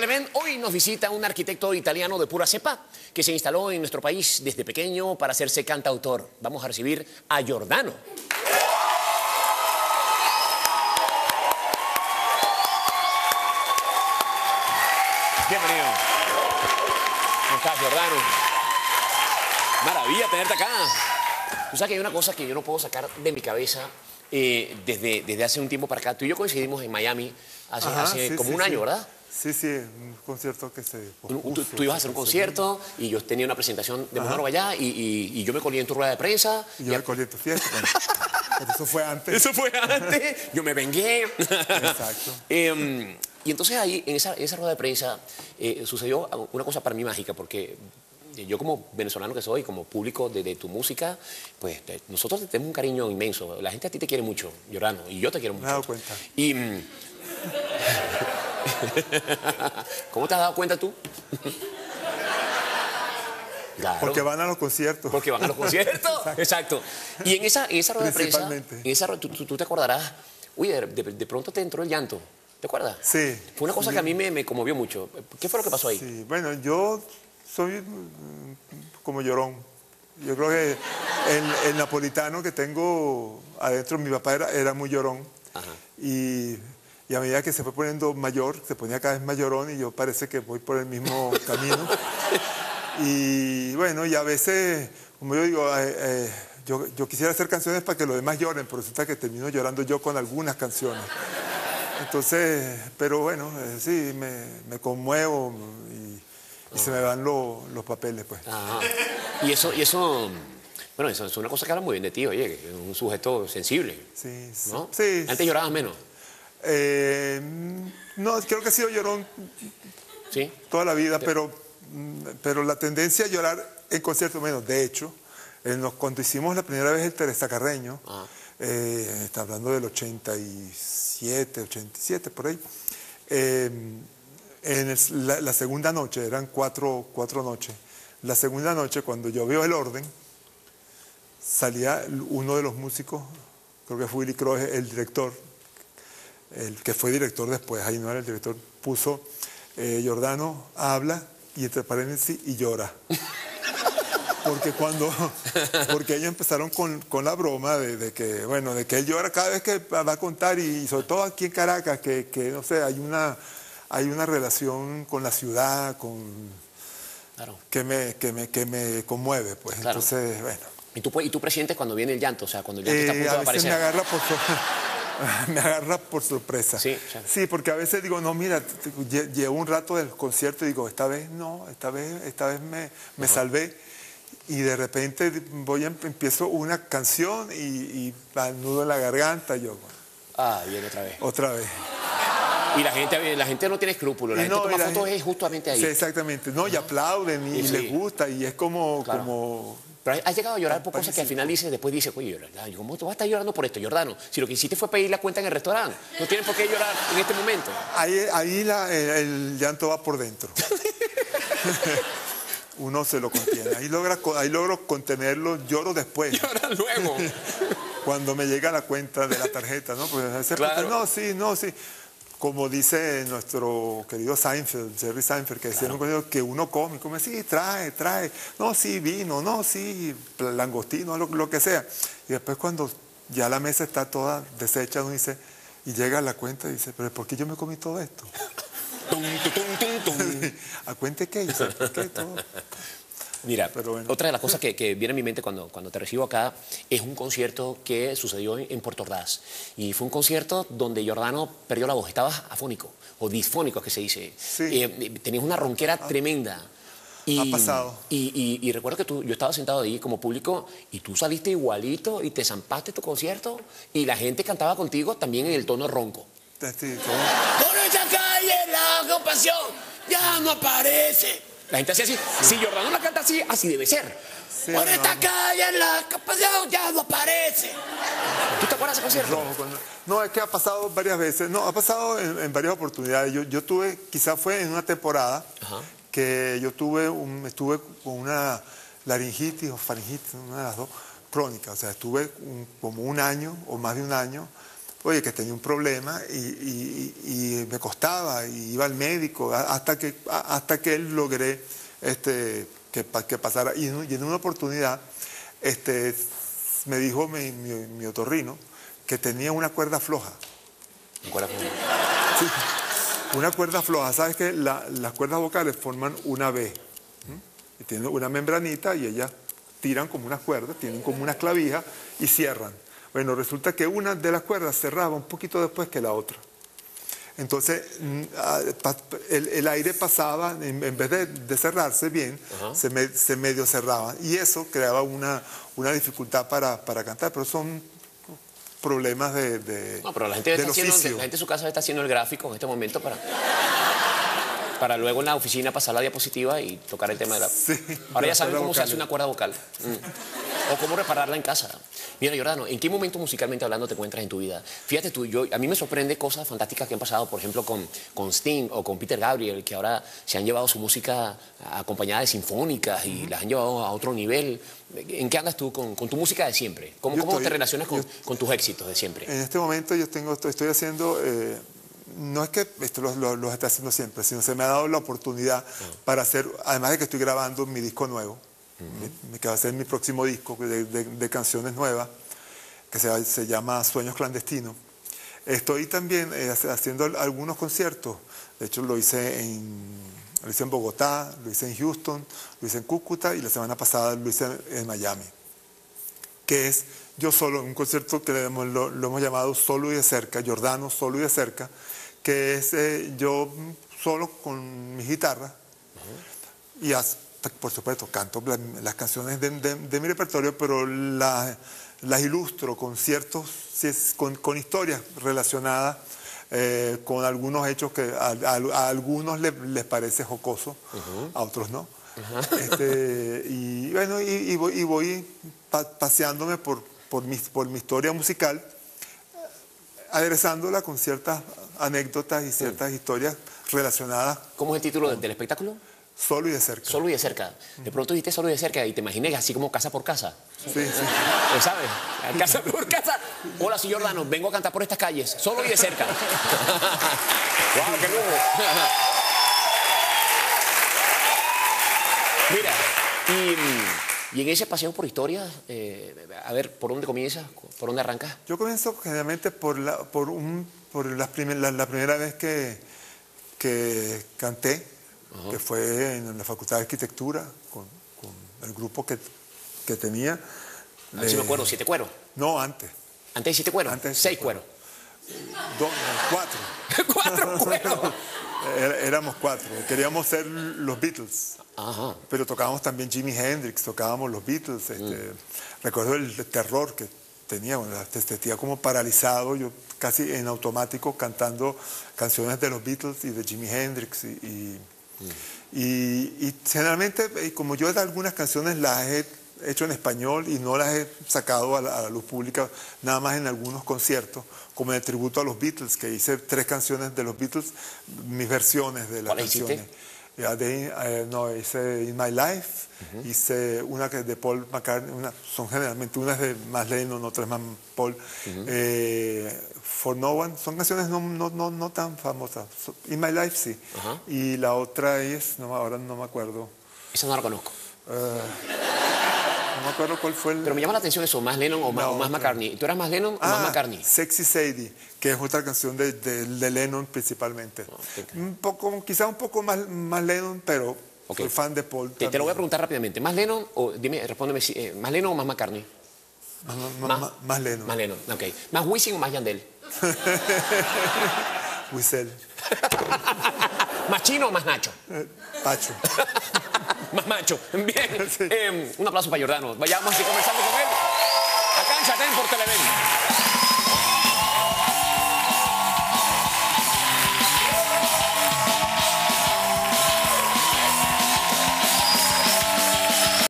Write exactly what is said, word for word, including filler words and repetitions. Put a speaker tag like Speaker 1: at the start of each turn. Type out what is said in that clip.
Speaker 1: Televen, hoy nos visita un arquitecto italiano de pura cepa que se instaló en nuestro país desde pequeño para hacerse cantautor. Vamos a recibir a Giordano. Bienvenido. ¿Cómo estás, Giordano? Maravilla tenerte acá. Tú sabes que hay una cosa que yo no puedo sacar de mi cabeza eh, desde, desde hace un tiempo para acá. Tú y yo coincidimos en Miami hace,
Speaker 2: Ajá,
Speaker 1: hace
Speaker 2: sí,
Speaker 1: como
Speaker 2: sí,
Speaker 1: un año,
Speaker 2: sí.
Speaker 1: ¿verdad?
Speaker 2: Sí, sí, un concierto que se pospuso.
Speaker 1: Tú, tú ibas a hacer un concierto y yo tenía una presentación de monólogo allá y, y, y yo me colé en tu rueda de prensa.
Speaker 2: Y yo me colé en tu fiesta. Bueno, pero eso fue antes.
Speaker 1: Eso fue antes. Yo me vengué.
Speaker 2: Exacto.
Speaker 1: eh, y entonces ahí, en esa, en esa rueda de prensa, eh, sucedió una cosa para mí mágica, porque yo como venezolano que soy, como público de, de tu música, pues te, nosotros te tenemos un cariño inmenso. La gente a ti te quiere mucho, Giordano, y yo te quiero mucho.
Speaker 2: Me he dado cuenta.
Speaker 1: Y... ¿Cómo te has dado cuenta tú? Claro.
Speaker 2: Porque van a los conciertos.
Speaker 1: Porque van a los conciertos. Exacto. Exacto. Y en esa, en esa rueda de prensa, en esa, tú, tú, tú te acordarás, oye, de, de, de pronto te entró el llanto. ¿Te acuerdas?
Speaker 2: Sí.
Speaker 1: Fue una cosa
Speaker 2: sí.
Speaker 1: que a mí me, me conmovió mucho. ¿Qué fue lo que pasó ahí?
Speaker 2: Sí, bueno, yo soy mm, como llorón. Yo creo que el, el napolitano que tengo adentro, mi papá era, era muy llorón.
Speaker 1: Ajá.
Speaker 2: Y, y a medida que se fue poniendo mayor, se ponía cada vez más llorón y yo parece que voy por el mismo camino. Y bueno, y a veces, como yo digo, eh, eh, yo, yo quisiera hacer canciones para que los demás lloren, pero resulta que termino llorando yo con algunas canciones. Entonces, pero bueno, eh, sí, me, me conmuevo y, y se me van lo, los papeles, pues.
Speaker 1: Ajá. Y eso, y eso, bueno, eso es una cosa que habla muy bien de ti, oye, que es un sujeto sensible.
Speaker 2: Sí, sí.
Speaker 1: ¿No?
Speaker 2: Sí,
Speaker 1: Antes llorabas menos.
Speaker 2: Eh, no, creo que he sido llorón
Speaker 1: ¿Sí?
Speaker 2: toda la vida, pero, pero la tendencia a llorar en conciertos menos. De hecho, en los, cuando hicimos la primera vez el Teresa Carreño,
Speaker 1: Ajá.
Speaker 2: eh, está hablando del ochenta y siete, ochenta y siete, por ahí, eh, en el, la, la segunda noche, eran cuatro, cuatro noches, la segunda noche cuando yo veo el orden, salía uno de los músicos, creo que fue Willy Croce, el director, el que fue director después, ahí no era el director, puso eh, Giordano habla y entre paréntesis y llora. Porque cuando, porque ellos empezaron con, con la broma de, de que, bueno, de que él llora cada vez que va a contar y sobre todo aquí en Caracas, que, que no sé, hay una, hay una relación con la ciudad, con,
Speaker 1: Claro.
Speaker 2: que me, que me, que me conmueve, pues.
Speaker 1: Claro.
Speaker 2: Entonces, bueno.
Speaker 1: ¿Y tú, y tú presientes cuando viene el llanto? O sea, cuando el llanto está a
Speaker 2: Eh,
Speaker 1: punto
Speaker 2: a
Speaker 1: de
Speaker 2: veces
Speaker 1: aparecer.
Speaker 2: me agarra por so- me agarra por sorpresa.
Speaker 1: Sí, claro.
Speaker 2: Sí, porque a veces digo, no, mira, t- lle- llevo un rato del concierto y digo, esta vez no, esta vez, esta vez me, me salvé. Y de repente voy a, empiezo una canción y, y al nudo en la garganta, yo, bueno,
Speaker 1: Ah, viene otra vez.
Speaker 2: otra vez.
Speaker 1: Y la gente, la gente no tiene escrúpulos, la
Speaker 2: Y
Speaker 1: gente
Speaker 2: no,
Speaker 1: toma
Speaker 2: y la
Speaker 1: fotos
Speaker 2: gente-
Speaker 1: es justamente ahí.
Speaker 2: Sí, exactamente. No, y aplauden y,
Speaker 1: Y sí.
Speaker 2: les gusta y es como,
Speaker 1: Claro.
Speaker 2: como
Speaker 1: Pero has llegado a llorar por cosas que al
Speaker 2: Parecido.
Speaker 1: final dices, después dices, oye, Giordano, ¿cómo tú vas a estar llorando por esto, Giordano? Si lo que hiciste fue pedir la cuenta en el restaurante, no tienes por qué llorar en este momento.
Speaker 2: Ahí, ahí la- el, el llanto va por dentro. Uno se lo contiene. Ahí, logra, ahí logro contenerlo, lloro después.
Speaker 1: Llora luego.
Speaker 2: Cuando me llega la cuenta de la tarjeta, ¿no? Porque a veces,
Speaker 1: Claro.
Speaker 2: no, sí, no, sí. Como dice nuestro querido Seinfeld, Jerry Seinfeld, que decía en un concierto que uno come, come, sí, trae, trae. No, sí, vino, no, sí, langostino, lo, lo que sea. Y después cuando ya la mesa está toda deshecha, uno dice, y llega la cuenta y dice, pero ¿por qué yo me comí todo esto?
Speaker 1: Tum, tum, tum, tum, tum.
Speaker 2: ¿A cuenta qué hice? ¿Por qué todo?
Speaker 1: Mira,
Speaker 2: Pero bueno.
Speaker 1: otra de las cosas que, que viene a mi mente cuando, cuando te recibo acá es un concierto que sucedió en, en Puerto Ordaz. Y fue un concierto donde Giordano perdió la voz. Estabas afónico, o disfónico, es que se dice.
Speaker 2: Sí.
Speaker 1: Eh, tenías una ronquera tremenda. Y,
Speaker 2: Ha pasado.
Speaker 1: Y, y- y recuerdo que tú, yo estaba sentado ahí como público y tú saliste igualito y te zampaste tu concierto y la gente cantaba contigo también en el tono ronco.
Speaker 2: Sí, todo.
Speaker 1: Por esa calle la compasión ya no aparece. La gente hacía así. Si Giordano la canta así, así debe ser.
Speaker 2: Sí,
Speaker 1: Por
Speaker 2: no,
Speaker 1: esta
Speaker 2: no.
Speaker 1: calle la compasión ya no aparece. ¿Tú te acuerdas de ese concierto?
Speaker 2: Rojo, cuando- no, es que ha pasado varias veces, no, ha pasado en, en varias oportunidades. Yo, yo tuve, quizás fue en una temporada
Speaker 1: Ajá.
Speaker 2: que yo tuve, un, estuve con una laringitis o faringitis, una de las dos, crónica. O sea, estuve un- como un año o más de un año oye, que tenía un problema y, y- y me costaba, y iba al médico, a- hasta que, a- hasta que logré este, que, pa- que pasara. Y, en y en una oportunidad este, me dijo mi, mi, mi otorrino que tenía una cuerda floja.
Speaker 1: ¿Cuál es?
Speaker 2: Sí, una cuerda floja. ¿Sabes que la- las cuerdas vocales forman una V? ¿m? Y tienen una membranita y ellas tiran como unas cuerdas, tienen como unas clavijas y cierran. Bueno, resulta que una de las cuerdas cerraba un poquito después que la otra. Entonces, mm, ah, pa- el, el aire pasaba, en, en vez de, de cerrarse bien,
Speaker 1: Ajá.
Speaker 2: se, me- se medio cerraba. Y eso creaba una, una dificultad para, para cantar, pero son problemas de, de-
Speaker 1: No, pero la gente,
Speaker 2: del
Speaker 1: está haciendo,
Speaker 2: oficio.
Speaker 1: la gente en su casa está haciendo el gráfico en este momento para, para luego en la oficina pasar la diapositiva y tocar el tema de la...
Speaker 2: Sí,
Speaker 1: Ahora
Speaker 2: de
Speaker 1: ya
Speaker 2: la
Speaker 1: saben
Speaker 2: cuerda
Speaker 1: cómo se
Speaker 2: vocal.
Speaker 1: hace una cuerda vocal. Mm. O cómo repararla en casa. Mira, Giordano, ¿en qué momento musicalmente hablando te encuentras en tu vida? Fíjate tú, yo, a mí me sorprende cosas fantásticas que han pasado, por ejemplo, con, con Sting o con Peter Gabriel, que ahora se han llevado su música acompañada de sinfónicas y las han llevado a otro nivel. ¿En qué andas tú con, con tu música de siempre? ¿Cómo,
Speaker 2: Yo
Speaker 1: cómo
Speaker 2: estoy-
Speaker 1: te relacionas con,
Speaker 2: yo-
Speaker 1: con tus éxitos de siempre?
Speaker 2: En este momento yo tengo, estoy, estoy haciendo, eh, no es que esto los lo, los esté haciendo siempre, sino se me ha dado la oportunidad para hacer, además de que estoy grabando mi disco nuevo, mi- mi- que va a ser mi próximo disco de, de- de canciones nuevas, que se, se llama Sueños Clandestinos. Estoy también eh, hace- haciendo algunos conciertos, de hecho lo hice en, lo hice en Bogotá, lo hice en Houston, lo hice en Cúcuta y la semana pasada lo hice en, en Miami, que es yo solo, un concierto que le hemos- lo, lo hemos llamado Solo y de cerca, Giordano Solo y de cerca, que es eh, yo solo con mi guitarra y as- por supuesto canto la- las canciones de, de- de mi repertorio, pero la- las ilustro con ciertos, si es- con, con historias relacionadas eh, con algunos hechos que a, a- a algunos le- les parece jocoso, a otros no. Este, y bueno, y, y voy, y voy pa- paseándome por, por, mi, por mi historia musical, aderezándola con ciertas anécdotas y ciertas historias relacionadas
Speaker 1: ¿Cómo es el título del, del espectáculo?
Speaker 2: solo y de cerca.
Speaker 1: Solo y de cerca. De pronto dijiste solo y de cerca y te imaginé así como casa por casa.
Speaker 2: Sí, sí.
Speaker 1: ¿Lo sabes? Casa por casa. Hola, soy Giordano, vengo a cantar por estas calles, solo y de cerca. ¡Wow, qué lujo! Mira, y, mm, y en ese paseo por historia, eh, a ver, ¿por dónde comienzas? ¿Por dónde arrancas?
Speaker 2: Yo comienzo generalmente por la, por un, por las primer- la, la primera vez que, que canté, que fue en la Facultad de Arquitectura, con, con el grupo que, que tenía.
Speaker 1: A ver si me acuerdo, siete cueros.
Speaker 2: No, antes.
Speaker 1: Antes de siete cueros,
Speaker 2: Antes de
Speaker 1: seis
Speaker 2: siete
Speaker 1: cueros.
Speaker 2: Dos, cuatro.
Speaker 1: Cuatro cueros.
Speaker 2: Era- Éramos cuatro. Queríamos ser los Beatles.
Speaker 1: Ajá.
Speaker 2: Pero tocábamos también Jimi Hendrix, tocábamos los Beatles. Este, Recuerdo el terror que tenía, bueno, te sentía como paralizado, yo casi en automático cantando canciones de los Beatles y de Jimi Hendrix. Y, y, y- y generalmente, eh, como yo algunas canciones las he hecho en español y no las he sacado a la, a la luz pública, nada más en algunos conciertos, como en el tributo a los Beatles, que hice tres canciones de los Beatles, mis versiones de las
Speaker 1: ¿Cuáles hiciste?
Speaker 2: canciones. Ya de, eh, no, hice In My Life, hice una que es de Paul McCartney, una- son generalmente unas de más Lennon, otras más Paul. eh, For No One, son canciones no, no, no, no tan famosas. So- In My Life sí.
Speaker 1: Ajá.
Speaker 2: Y la otra es, no, ahora no me acuerdo,
Speaker 1: Esa no la conozco.
Speaker 2: eh, no me acuerdo cuál fue el...
Speaker 1: Pero me llama la atención eso, más Lennon o más,
Speaker 2: La
Speaker 1: o más
Speaker 2: otra.
Speaker 1: McCartney. ¿Tú eras más Lennon o más
Speaker 2: Ah,
Speaker 1: McCartney?
Speaker 2: Sexy Sadie, que es otra canción de, de- de Lennon principalmente.
Speaker 1: ok.
Speaker 2: Un poco, quizá un poco más, más Lennon, pero
Speaker 1: Ok.
Speaker 2: soy fan de Paul.
Speaker 1: Te, te lo voy a
Speaker 2: también.
Speaker 1: preguntar rápidamente. ¿Más Lennon o, dime, respóndeme, si, eh, ¿más Lennon o más McCartney?
Speaker 2: Más, más-
Speaker 1: Más-
Speaker 2: más- más Lennon.
Speaker 1: Más Lennon, ok. ¿Más Wisin o más Yandel?
Speaker 2: Wiesel.
Speaker 1: ¿Más Chino o más Nacho?
Speaker 2: Eh, Pacho.
Speaker 1: Más macho. Bien.
Speaker 2: Sí.
Speaker 1: Eh, un aplauso para Giordano. Vayamos así comenzando con él. Acá en Chatén por Televen.